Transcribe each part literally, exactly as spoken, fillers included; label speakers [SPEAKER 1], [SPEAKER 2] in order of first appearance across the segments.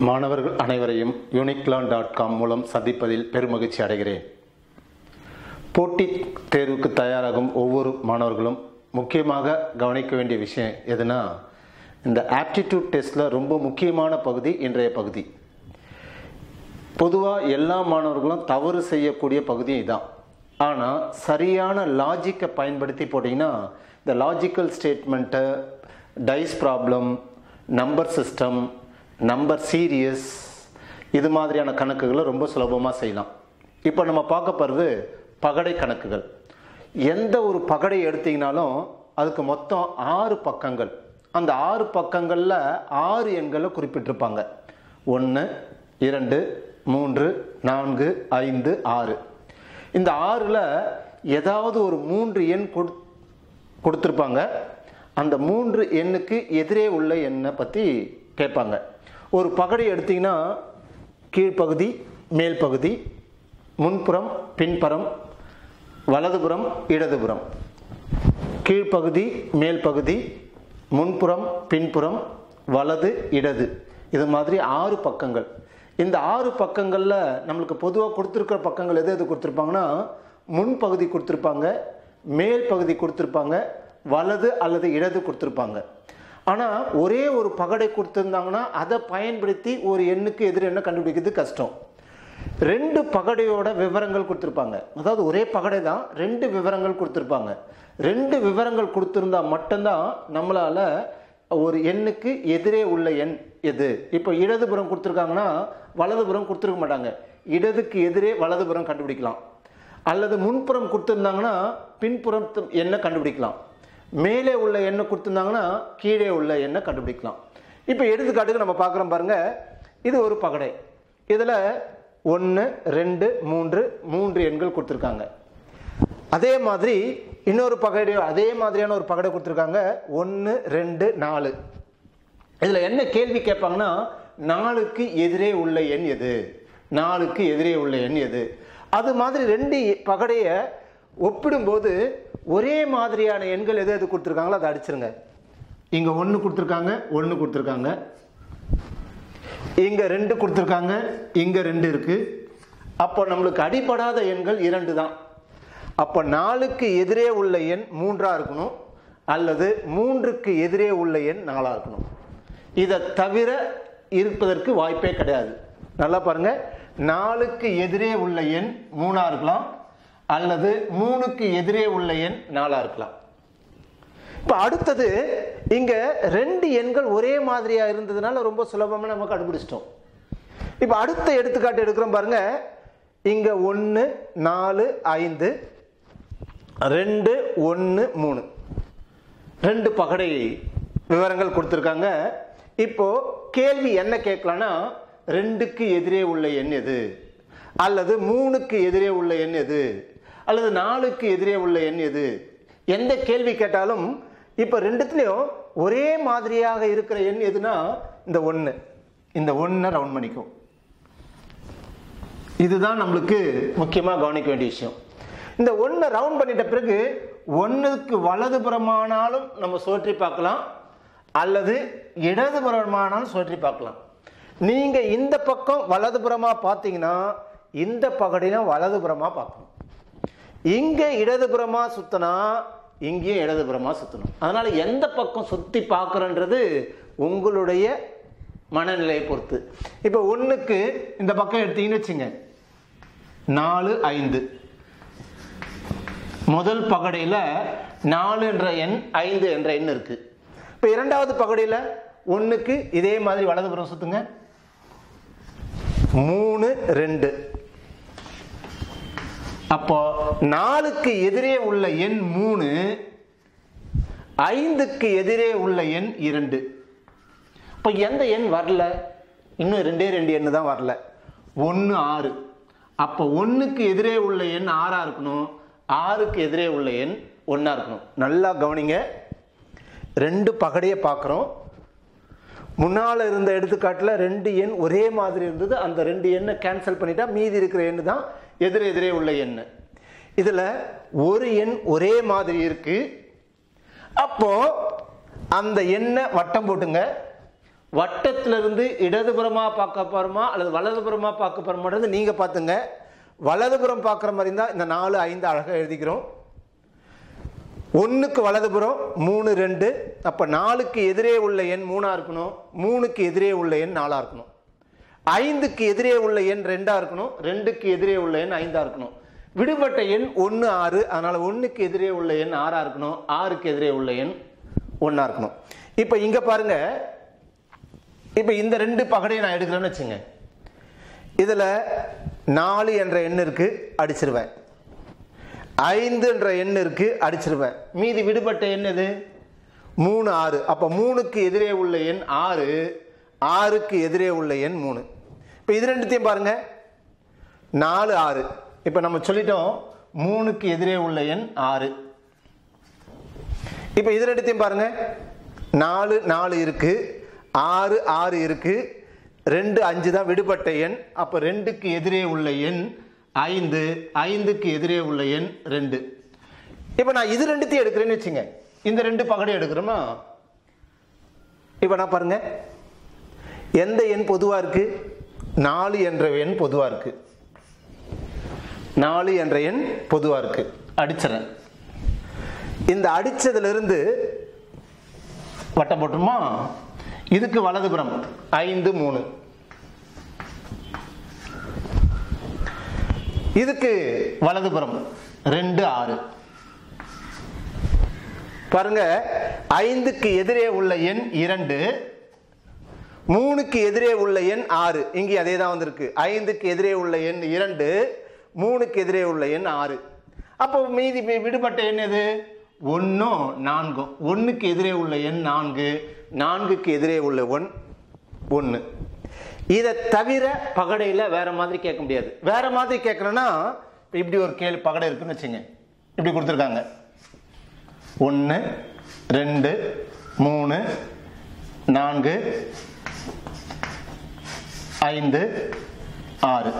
[SPEAKER 1] மாணவர்கள் அனைவரையும் யூனிக்லான் dot com மூலம் சந்திப்பதில் பெருமகிழ்ச்சி அடைகிறேன். போட்டித் தேர்வுக்கு தயாராகும் ஒவ்வொரு மாணவர்களும் முக்கியமாக கவனிக்க வேண்டிய விஷயம் எதுனா, இந்த ஆப்டிடியூட் டெஸ்ட்டில் ரொம்ப முக்கியமான பகுதி இன்றைய பகுதி. பொதுவாக எல்லா மாணவர்களும் தவறு செய்யக்கூடிய பகுதியும் இதான். ஆனால் சரியான லாஜிக்கை பயன்படுத்தி போட்டிங்கன்னா இந்த லாஜிக்கல் ஸ்டேட்மெண்ட்டை, dice problem, number system, number series, இது மாதிரியான கணக்குகளை ரொம்ப சுலபமாக செய்யலாம். இப்போ நம்ம பார்க்க போகிறது பகடை கணக்குகள். எந்த ஒரு பகடை எடுத்தீங்கனாலும் அதுக்கு மொத்தம் ஆறு பக்கங்கள். அந்த ஆறு பக்கங்களில் ஆறு எண்களை குறிப்பிட்டிருப்பாங்க. ஒன்று, இரண்டு, மூன்று, நான்கு, ஐந்து, ஆறு. இந்த ஆறில் ஏதாவது ஒரு மூன்று எண் கொடு கொடுத்துருப்பாங்க. அந்த மூன்று எண்ணுக்கு எதிரே உள்ள எண்ணை பற்றி கேட்பாங்க. ஒரு பகடை எடுத்திங்கன்னா கீழ்ப்பகுதி, மேல் பகுதி, முன்புறம், பின்புறம், வலதுபுறம், இடதுபுறம், கீழ்ப்பகுதி, மேல் பகுதி, முன்புறம், பின்புறம், வலது, இடது, இது மாதிரி ஆறு பக்கங்கள். இந்த ஆறு பக்கங்களில் நம்மளுக்கு பொதுவாக கொடுத்துருக்கிற பக்கங்கள் எது எது கொடுத்துருப்பாங்கன்னா, முன்பகுதி கொடுத்துருப்பாங்க, மேல் பகுதி கொடுத்துருப்பாங்க, வலது அல்லது இடது கொடுத்துருப்பாங்க. ஆனால் ஒரே ஒரு பகடை கொடுத்துருந்தாங்கன்னா அதை பயன்படுத்தி ஒரு எண்ணுக்கு எதிர் எண்ணை கண்டுபிடிக்கிறது கஷ்டம். ரெண்டு பகடையோட விவரங்கள் கொடுத்துருப்பாங்க. அதாவது ஒரே பகடை தான், ரெண்டு விவரங்கள் கொடுத்துருப்பாங்க. ரெண்டு விவரங்கள் கொடுத்துருந்தா மட்டும்தான் நம்மளால் ஒரு எண்ணுக்கு எதிரே உள்ள எண் எது. இப்போ இடதுபுறம் கொடுத்துருக்காங்கன்னா வலதுபுறம் கொடுத்துருக்க மாட்டாங்க, இடதுக்கு எதிரே வலதுபுறம் கண்டுபிடிக்கலாம். அல்லது முன்புறம் கொடுத்துருந்தாங்கன்னா பின்புறம் எண்ணை கண்டுபிடிக்கலாம். மேலே உள்ள எண்ணை கொடுத்துருந்தாங்கன்னா கீழே உள்ள எண்ணை கண்டுபிடிக்கலாம். இப்போ எடுத்துக்காட்டுக்கு நம்ம பார்க்குறோம் பாருங்க. இது ஒரு பகடை. இதில் ஒன்று, ரெண்டு, மூன்று, மூன்று எண்கள் கொடுத்துருக்காங்க. அதே மாதிரி இன்னொரு பகடை, அதே மாதிரியான ஒரு பகடை கொடுத்துருக்காங்க. ஒன்று, ரெண்டு, நாலு. இதில் என்ன கேள்வி கேட்பாங்கன்னா, நாலுக்கு எதிரே உள்ள எண் எது, நாலுக்கு எதிரே உள்ள எண் எது. அது மாதிரி ரெண்டு பகடையை ஒப்பிடும்போது ஒரே மாதிரியான எண்கள் எது எது கொடுத்துருக்காங்களோ அதை அடிச்சிருங்க. இங்கே ஒன்று கொடுத்துருக்காங்க, ஒன்று கொடுத்துருக்காங்க, இங்கே ரெண்டு கொடுத்துருக்காங்க, இங்கே ரெண்டு இருக்கு. அப்போ நம்மளுக்கு அடிப்படாத எண்கள் இரண்டு தான். அப்போ நாலுக்கு எதிரே உள்ள எண் மூன்றா இருக்கணும், அல்லது மூன்றுக்கு எதிரே உள்ள எண் நாலா இருக்கணும். இதை தவிர இருப்பதற்கு வாய்ப்பே கிடையாது. நல்லா பாருங்க, நாலுக்கு எதிரே உள்ள எண் மூணா இருக்கலாம், அல்லது மூணுக்கு எதிரே உள்ள எண் நாலா இருக்கலாம். இப்போ அடுத்தது, இங்க ரெண்டு எண்கள் ஒரே மாதிரியா இருந்ததுனால ரொம்ப சுலபமா நம்ம கண்டுபிடிச்சிட்டோம். இப்போ அடுத்த எடுத்துக்காட்டு எடுக்கிறோம் பாருங்க. இங்க ஒன்று, நாலு, ஐந்து, ரெண்டு, ஒன்று, மூணு, ரெண்டு பகடை விவரங்கள் கொடுத்துருக்காங்க. இப்போ கேள்வி என்ன கேட்கலாம்னா, ரெண்டுக்கு எதிரே உள்ள எண் எது, அல்லது மூணுக்கு எதிரே உள்ள எண் எது, அல்லது நாலுக்கு எதிரே உள்ள எண் எது. எந்த கேள்வி கேட்டாலும் இப்போ ரெண்டுத்துலையும் ஒரே மாதிரியாக இருக்கிற எண் எதுனா இந்த ஒன்று. இந்த ஒன்றை ரவுண்ட் பண்ணிக்கும். இதுதான் நம்மளுக்கு முக்கியமாக கவனிக்க வேண்டிய விஷயம். இந்த ஒன்றை ரவுண்ட் பண்ணிட்ட பிறகு ஒன்றுக்கு வலதுபுறமானாலும் நம்ம சுழற்றி பார்க்கலாம், அல்லது இடதுபுறமானாலும் சுழற்றி பார்க்கலாம். நீங்கள் இந்த பக்கம் வலதுபுறமாக பார்த்தீங்கன்னா இந்த பகடினா வலதுபுறமாக பார்க்கணும். இங்கே இடதுபுறமாக சுற்றினா இங்கேயும் இடதுபுறமாக சுற்றணும். அதனால் எந்த பக்கம் சுற்றி பார்க்குறன்றது உங்களுடைய மனநிலையை பொறுத்து. இப்போ ஒன்றுக்கு இந்த பக்கம் எடுத்தீங்கன்னு வச்சுங்க, நாலு, ஐந்து. முதல் பகடையில் நாலு என்ற எண், ஐந்து என்ற எண் இருக்கு. இப்போ இரண்டாவது பகடையில் ஒன்றுக்கு இதே மாதிரி வலதுபுறம் சுற்றுங்க, மூணு, ரெண்டு. அப்போ நாலுக்கு எதிரே உள்ள எண் மூணு, ஐந்துக்கு எதிரே உள்ள எண் இரண்டு. இப்போ எந்த எண் வரல? இன்னும் ரெண்டே ரெண்டு எண் தான் வரல. ஒன்று, ஆறு. அப்போ ஒன்றுக்கு எதிரே உள்ள எண் ஆறா இருக்கணும், ஆறுக்கு எதிரே உள்ள எண் ஒன்றா இருக்கணும். நல்லா கவனிங்க. ரெண்டு பகடையை பார்க்குறோம். முன்னால் இருந்த எடுத்துக்காட்டில் ரெண்டு எண் ஒரே மாதிரி இருந்தது. அந்த ரெண்டு எண்ணை கேன்சல் பண்ணிட்டா மீதி இருக்கிற எண் தான் எதிரே எதிரே உள்ள எண். இதில் ஒரு எண் ஒரே மாதிரி இருக்கு. அப்போ அந்த எண்ணை வட்டம் போட்டுங்க. வட்டத்திலிருந்து இடதுபுறமா பார்க்க போறோமா அல்லது வலதுபுறமா பார்க்க போறோமான்றது நீங்க பாத்துங்க. வலதுபுறம் பார்க்குற மாதிரி இருந்தால் இந்த நாலு ஐந்து அழகாக எழுதிக்கிறோம். ஒன்றுக்கு வலதுபுறம் மூணு ரெண்டு, அப்போ நாலுக்கு எதிரே உள்ள எண் மூணாக இருக்கணும், மூணுக்கு எதிரே உள்ள எண் நாலாக இருக்கணும், ஐந்துக்கு எதிரே உள்ள எண் ரெண்டாக இருக்கணும், ரெண்டுக்கு எதிரே உள்ள எண் ஐந்தாக இருக்கணும். விடுபட்ட எண் ஒன்று ஆறு, அதனால் ஒன்றுக்கு எதிரே உள்ள எண் ஆறாக இருக்கணும், ஆறுக்கு எதிரே உள்ள எண் ஒன்றா இருக்கணும். இப்போ இங்கே பாருங்க, இப்போ இந்த ரெண்டு பகடையை நான் எடுக்கிறேன்னு வச்சுங்க. இதில் நாலு என்ற எண் இருக்கு, அடிச்சிருவேன். ஐந்து என்ற எண் இருக்கு, அடிச்சிருவேன். மீதி விடுபட்ட எண் எது? மூணு ஆறு. அப்போ மூணுக்கு எதிரே உள்ள எண் ஆறு, ஆறுக்கு எதிரே உள்ள எண் மூணு. இப்போ இது ரெண்டுத்தையும் பாருங்க, நாலு ஆறு. இப்போ நம்ம சொல்லிட்டோம் மூணுக்கு எதிரே உள்ள எண் ஆறு. இப்போ இது ரெண்டுத்தையும் பாருங்க, நாலு நாலு இருக்கு, ஆறு ஆறு இருக்கு, ரெண்டு அஞ்சு தான் விடுபட்ட எண். அப்போ ரெண்டுக்கு எதிரே உள்ள எண் ஐந்து, ஐந்துக்கு எதிரே உள்ள எண் ரெண்டு. இப்போ நான் இது ரெண்டுத்தையும் எடுக்கிறேன்னு வச்சுங்க, இந்த ரெண்டு பகடையும் எடுக்கிறோமா. இப்போ நான் பாருங்க, எந்த எண் பொதுவா இருக்கு? நாலு என்ற எண் பொதுவா இருக்கு. நாலு என்ற எண் பொதுவா இருக்கு, அடிச்சிடறேன். இந்த அடிச்சதிலிருந்து வட்டம் போட்டுமா. இதுக்கு வலதுபுறம் ஐந்து மூணு, இதுக்கு வலதுபுறம் ரெண்டு ஆறு. பாருங்க, ஐந்துக்கு எதிரே உள்ள எண் இரண்டு, மூணுக்கு எதிரே உள்ள எண் ஆறு. இங்கே அதே தான் வந்திருக்கு. ஐந்துக்கு எதிரே உள்ள எண் இரண்டு, மூணுக்கு எதிரே உள்ள எண் ஆறு. அப்போ மீதி விடுபட்ட எண் எது? ஒன்னும் நான்கும். ஒன்னுக்கு எதிரே உள்ள எண் நான்கு, நான்குக்கு எதிரே உள்ள ஒன் ஒன்று. இதை தவிர பகடையில் வேற மாதிரி கேட்க முடியாது. வேற மாதிரி கேட்கணும்னா இப்படி ஒரு கேள்வி பகடை இருக்குன்னு வச்சுங்க, இப்படி கொடுத்துருக்காங்க. ஒன்று ரெண்டு மூணு நான்கு ஐந்து ஆறு,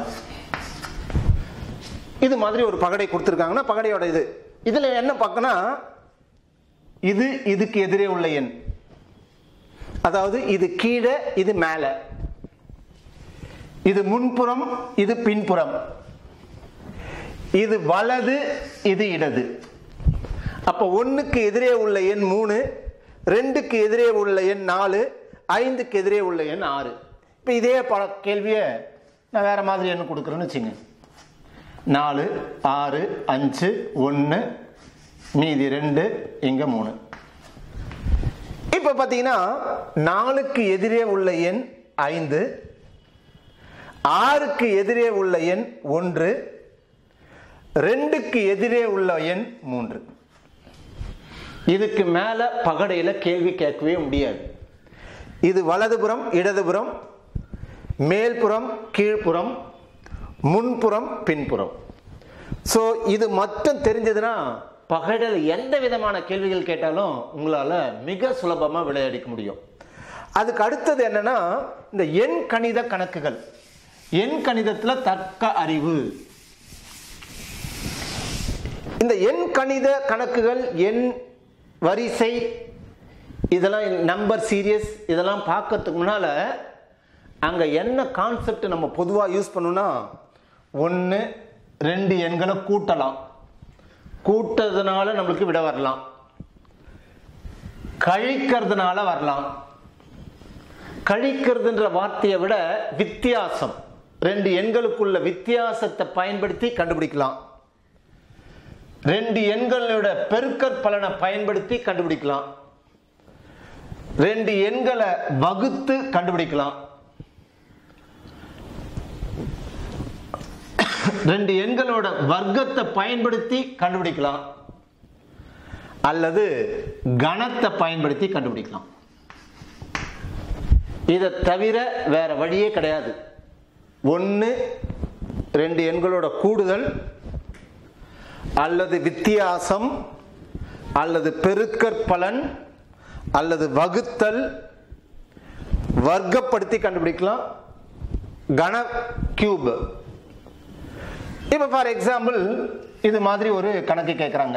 [SPEAKER 1] இது மாதிரி ஒரு பகடை கொடுத்துருக்காங்கன்னா பகடையோட இது. இதுல என்ன பார்க்கனா, இது இதுக்கு எதிரே உள்ள எண், அதாவது இது கீழே இது மேலே, இது முன்புறம் இது பின்புறம், இது வலது இது இடது. அப்ப ஒன்னுக்கு எதிரே உள்ள எண் மூணு, ரெண்டுக்கு எதிரே உள்ள எண் நாலு, ஐந்துக்கு எதிரே உள்ள எண் ஆறு. இப்ப இதே கேள்வியை நான் வேற மாதிரி எண்ணு கொடுக்குறேன்னு வச்சுங்க. நாலு ஆறு அஞ்சு ஒன்று, மீதி ரெண்டு, இங்க மூணு. இப்ப பாத்தீங்கன்னா நாலுக்கு எதிரே உள்ள எண் ஐந்து, ஆறுக்கு எதிரே உள்ள எண் ஒன்று, ரெண்டுக்கு எதிரே உள்ள எண் மூன்று. இதுக்கு மேல பகடையில கேள்வி கேட்கவே முடியாது. இது வலதுபுறம் இடதுபுறம், மேல்புறம் கீழ்ப்புறம், முன்புறம் பின்புறம். ஸோ இது மட்டும் தெரிஞ்சதுன்னா பகடையில் எந்த விதமான கேள்விகள் கேட்டாலும் உங்களால் மிக சுலபமாக விளையாடிக்க முடியும். அதுக்கு அடுத்தது என்னன்னா, இந்த எண் கணித கணக்குகள். எண் கணிதத்தில் தர்க்க அறிவு. இந்த எண் கணித கணக்குகள், எண் வரிசை, இதெல்லாம் நம்பர் சீரியஸ், இதெல்லாம் பார்க்கறதுக்கு முன்னால அங்கே என்ன கான்செப்ட் நம்ம பொதுவாக யூஸ் பண்ணோம்னா, ஒன்று ரெண்டு எண்களை கூட்டலாம், கூட்டதுனால நம்மளுக்கு விட வரலாம், கழிக்கிறதுனால வரலாம். கழிக்கிறதுன்ற வார்த்தையை விட வித்தியாசம், ரெண்டு எண்களுக்குள்ள வித்தியாசத்தை பயன்படுத்தி கண்டுபிடிக்கலாம். ரெண்டு எண்களோட பெருக்கற் பலனை பயன்படுத்தி கண்டுபிடிக்கலாம். ரெண்டு எண்களை வகுத்து கண்டுபிடிக்கலாம். ரெண்டு எண்களோட வர்க்கத்தை பயன்படுத்தி கண்டுபிடிக்கலாம், அல்லது கணத்தை பயன்படுத்தி கண்டுபிடிக்கலாம். இதை தவிர வேற வழியே கிடையாது. ஒன்று ரெண்டு எண்களோட கூடுதல், அல்லது வித்தியாசம், அல்லது பெருக்கற் பலன், அல்லது வகுத்தல், வர்க்கப்படுத்தி கண்டுபிடிக்கலாம், கன கியூப். இப்ப ஃபார் எக்ஸாம்பிள் இது மாதிரி ஒரு கணக்கு கேட்குறாங்க.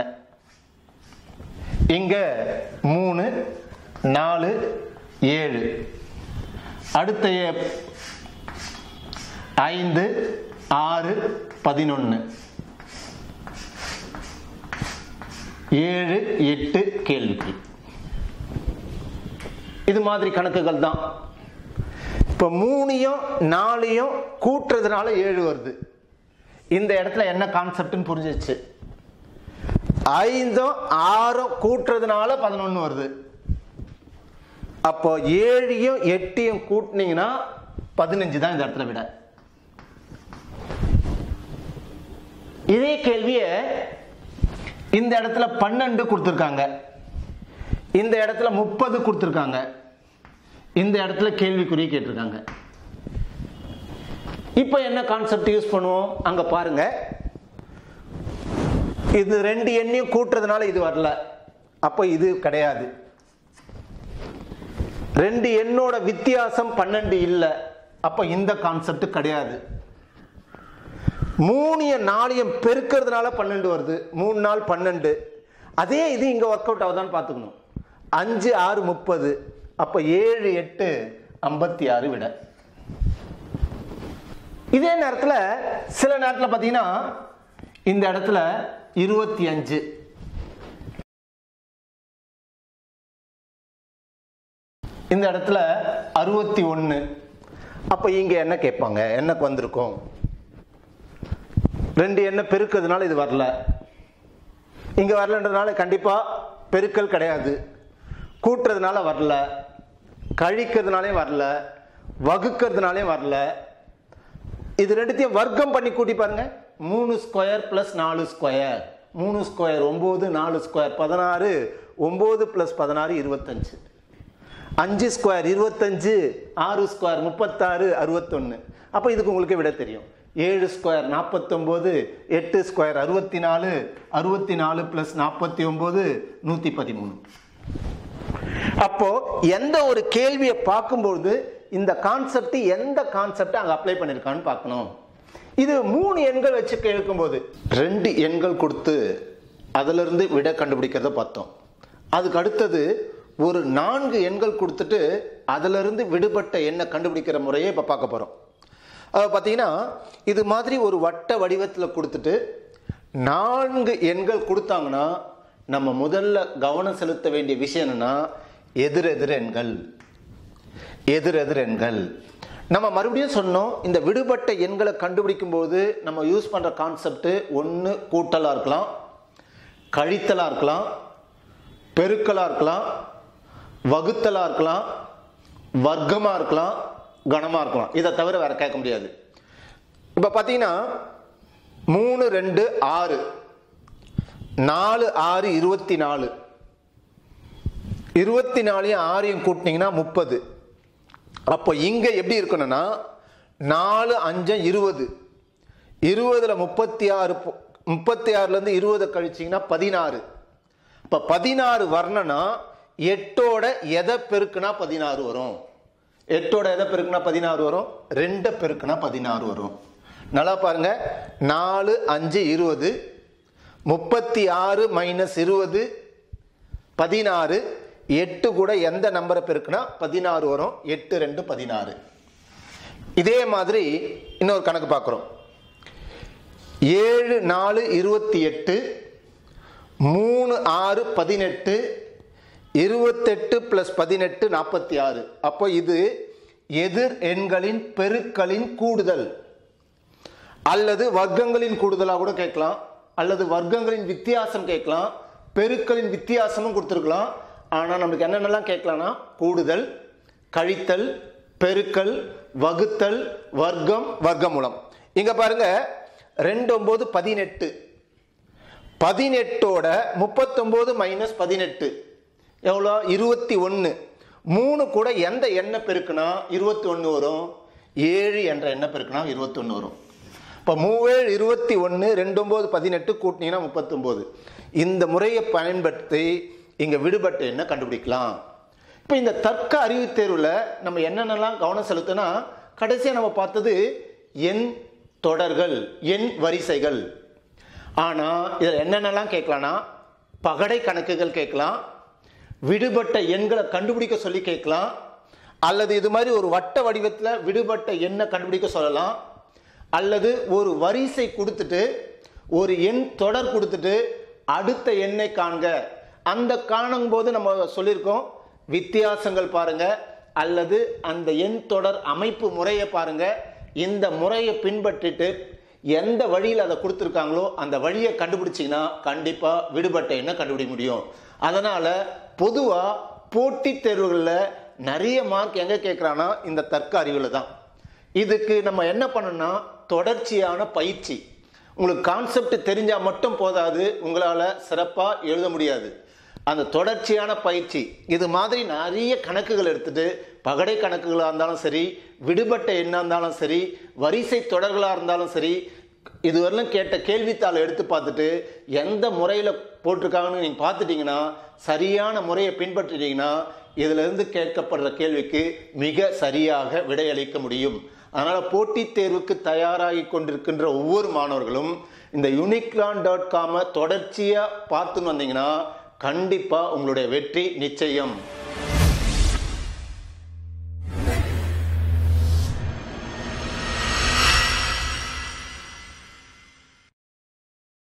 [SPEAKER 1] இங்க மூணு நாலு ஏழு, அடுத்த ஐந்து ஆறு பதினொன்று ஏழு எட்டு கேள்விக்கு. இது மாதிரி கணக்குகள் தான். இப்போ மூணையும் நாலையும் கூட்டுறதுனால ஏழு வருது. இந்த இடத்துல என்ன கான்செப்ட்னு புரிஞ்சிச்சு. ஐந்தும் ஆறும் கூட்டுறதுனால பதினொன்று வருது. அப்போ ஏழையும் எட்டையும் கூட்டினீங்கன்னா பதினஞ்சு தான் இந்த இடத்துல விட. இதே கேள்வியை இந்த இடத்துல பன்னெண்டு கொடுத்துருக்காங்க, இந்த இடத்துல முப்பது கொடுத்துருக்காங்க, இந்த இடத்துல கேள்விக்குறி கேட்டிருக்காங்க. இப்போ என்ன கான்செப்ட் யூஸ் பண்ணுவோம் அங்க பாருங்க. இது ரெண்டு எண்ணையும் கூட்டுறதுனால இது வரல, அப்போ இது கிடையாது. ரெண்டு எண்ணோட வித்தியாசம் பன்னெண்டு இல்லை, அப்போ இந்த கான்செப்ட் கிடையாது. மூணையும் நாளையும் பெருக்கிறதுனால பன்னெண்டு வருது, மூணு நாள் பன்னெண்டு. அதே இது இங்க ஒர்க் அவுட் ஆகுதான்னு பார்த்துக்கணும். அஞ்சு ஆறு முப்பது, அப்ப ஏழு எட்டு ஐம்பத்தி ஆறு விட. இதே நேரத்தில் சில நேரத்தில் பார்த்தீங்கன்னா இந்த இடத்துல இருபத்தி அஞ்சு, இந்த இடத்துல அறுபத்தி ஒன்று. அப்ப இங்க என்ன கேட்பாங்க, என்னக்கு வந்திருக்கும்? ரெண்டு எண்ணை பெருக்கிறதுனால இது வரல, இங்க வரலன்றதுனால கண்டிப்பா பெருக்கல் கிடையாது. கூட்டுறதுனால வரல, கழிக்கிறதுனாலே வரல, வகுக்கிறதுனாலே வரல. இது ரெண்டுத்தையும் வர்க்கம் பண்ணி கூட்டி பாருங்க. மூணு ஸ்கொயர் பிளஸ் நாலு ஸ்கொயர், மூணு ஸ்கொயர் ஒன்பது, நாலு ஸ்கொயர் பதினாறு, ஒன்பது பிளஸ் பதினாறு இருபத்தஞ்சு, அஞ்சு ஸ்கொயர் இருபத்தஞ்சு, ஆறு ஸ்கொயர் முப்பத்தாறு, அறுபத்தொன்னு. அப்போ இதுக்கு உங்களுக்கு விட தெரியும். ஏழு ஸ்கொயர் நாற்பத்தொம்போது, எட்டு ஸ்கொயர் அறுபத்தி நாலு, அறுபத்தி நாலு பிளஸ் நாற்பத்தி ஒன்பது நூற்றி பதிமூணு. அப்போ எந்த ஒரு கேள்வியை பார்க்கும்போது இந்த கான்செப்ட் எந்த கான்செப்ட் அங்கே அப்ளை பண்ணியிருக்கான்னு பார்க்கணும். இது மூணு எண்கள் வச்சு கேட்கும்போது ரெண்டு எண்கள் கொடுத்து அதிலிருந்து விட கண்டுபிடிக்கிறத பார்த்தோம். அதுக்கு அடுத்தது ஒரு நான்கு எண்கள் கொடுத்துட்டு அதிலிருந்து விடுபட்ட எண்ணை கண்டுபிடிக்கிற முறையை இப்போ பார்க்க போகிறோம். அதை பார்த்தீங்கன்னா இது மாதிரி ஒரு வட்ட வடிவத்தில் கொடுத்துட்டு நான்கு எண்கள் கொடுத்தாங்கன்னா நம்ம முதல்ல கவனம் செலுத்த வேண்டிய விஷயம் என்னன்னா எதிர் எதிர் எண்கள், எதிர் எதிர் எண்கள். நம்ம மறுபடியும் சொன்னோம், இந்த விடுபட்ட எண்களை கண்டுபிடிக்கும் போது நம்ம யூஸ் பண்ற கான்செப்ட் ஒன்று கூட்டலா இருக்கலாம், கழித்தலா இருக்கலாம், பெருக்கலா இருக்கலாம், வகுத்தலா இருக்கலாம், வர்க்கமா இருக்கலாம், கணமா இருக்கலாம். இதை தவிர வேற கேட்க முடியாது. இப்ப பாத்தீங்கன்னா மூணு ரெண்டு ஆறு, நாலு ஆறு இருபத்தி நாலு, இருபத்தி நாலையும் ஆறையும் கூட்டினீங்கன்னா முப்பது. அப்போ இங்க எப்படி இருக்கணும்னா நாலு அஞ்சு இருபது, இருபதுல முப்பத்தி ஆறு, முப்பத்தி ஆறுல இருந்து இருபது கழிச்சிங்கன்னா பதினாறு. இப்ப பதினாறு வரணும்னா எட்டோட எதை பெருக்குனா பதினாறு வரும், எட்டோட எதை பெருக்குனா பதினாறு வரும், ரெண்டை பெருக்குனா பதினாறு வரும். நல்லா பாருங்க, நாலு அஞ்சு இருபது, முப்பத்தி ஆறு மைனஸ் இருபது பதினாறு, எட்டு கூட எந்த நம்பரை பெருக்குனா பதினாறு வரும், எட்டு ரெண்டு பதினாறு. இதே மாதிரி இன்னொரு கணக்கு பார்க்கிறோம். ஏழு நாலு இருபத்தி எட்டு, மூணு ஆறு பதினெட்டு, இருபத்தெட்டு பிளஸ் பதினெட்டு நாற்பத்தி ஆறு. அப்போ இது எதிர் எண்களின் பெருக்களின் கூடுதல் அல்லது வர்க்கங்களின் கூடுதலாக கூட கேட்கலாம், அல்லது வர்க்கங்களின் வித்தியாசம் கேட்கலாம், பெருக்களின் வித்தியாசமும் கொடுத்துருக்கலாம். ஆனால் நமக்கு என்னென்னலாம் கேட்கலாம்னா கூடுதல், கழித்தல், பெருக்கல், வகுத்தல், வர்க்கம், வர்க்கமூலம். இங்க பாருங்க ரெண்டு ஒன்பது பதினெட்டு, பதினெட்டோட முப்பத்தொன்பது மைனஸ் பதினெட்டு எவ்வளோ, இருபத்தி ஒன்று. மூணு கூட எந்த எண்ணை பெருக்குனா இருபத்தி ஒன்று வரும், ஏழு என்ற எண்ணை பெருக்குனா இருபத்தி ஒன்று வரும். இப்போ மூவேழு இருபத்தி ஒன்று, ரெண்டு ஒன்பது பதினெட்டு கூட்டினீங்கன்னா முப்பத்தொன்பது. இந்த முறையை பயன்படுத்தி இங்க விடுபட்ட எண்ணை கண்டுபிடிக்கலாம். இப்போ இந்த தர்க்க அறிவு தேர்வுல நம்ம என்னென்னலாம் கவனம் செலுத்தினா கடைசியாக நம்ம பார்த்தது எண் தொடர்கள், எண் வரிசைகள். ஆனா இதில் என்னென்னலாம் கேட்கலாம்னா பகடை கணக்குகள் கேட்கலாம், விடுபட்ட எண்களை கண்டுபிடிக்க சொல்லி கேட்கலாம், அல்லது இது மாதிரி ஒரு வட்ட வடிவத்தில் விடுபட்ட எண்ணை கண்டுபிடிக்க சொல்லலாம். அல்லது ஒரு வரிசை கொடுத்துட்டு ஒரு எண் தொடர் கொடுத்துட்டு அடுத்த எண்ணை காண்க. அந்த காணும் போது நம்ம சொல்லியிருக்கோம் வித்தியாசங்கள் பாருங்க, அல்லது அந்த எண் தொடர் அமைப்பு முறையை பாருங்க. இந்த முறையை பின்பற்றிட்டு எந்த வழியில் அதை கொடுத்துருக்காங்களோ அந்த வழியை கண்டுபிடிச்சிங்கன்னா கண்டிப்பாக விடுபட்ட எண்ணை கண்டுபிடிக்க முடியும். அதனால் பொதுவாக போட்டித் தேர்வுகளில் நிறைய மார்க் எங்கே கேட்குறான்னா இந்த தர்க்க அறிவில் தான். இதுக்கு நம்ம என்ன பண்ணணும்னா தொடர்ச்சியான பயிற்சி. உங்களுக்கு கான்செப்ட் தெரிஞ்சால் மட்டும் போதாது, உங்களால் சிறப்பாக எழுத முடியாது. அந்த தொடர்ச்சியான பயிற்சி. இது மாதிரி நிறைய கணக்குகள் எடுத்துட்டு பகடை கணக்குகளாக இருந்தாலும் சரி, விடுபட்ட எண்ணாக இருந்தாலும் சரி, வரிசை தொடர்களாக இருந்தாலும் சரி, இதுவரையிலும் கேட்ட கேள்வித்தாளை எடுத்து பார்த்துட்டு எந்த முறையில் போட்டிருக்காங்கன்னு நீங்கள் பார்த்துட்டிங்கன்னா, சரியான முறையை பின்பற்றிட்டீங்கன்னா இதிலிருந்து கேட்கப்படுற கேள்விக்கு மிக சரியாக விடையளிக்க முடியும். அதனால் போட்டித் தேர்வுக்கு தயாராகி கொண்டிருக்கின்ற ஒவ்வொரு மாணவர்களும் இந்த யூனிக்லான் டாட் காமை தொடர்ச்சியாக பார்த்துன்னு வந்தீங்கன்னா கண்டிப்பாக உங்களுடைய வெற்றி நிச்சயம்.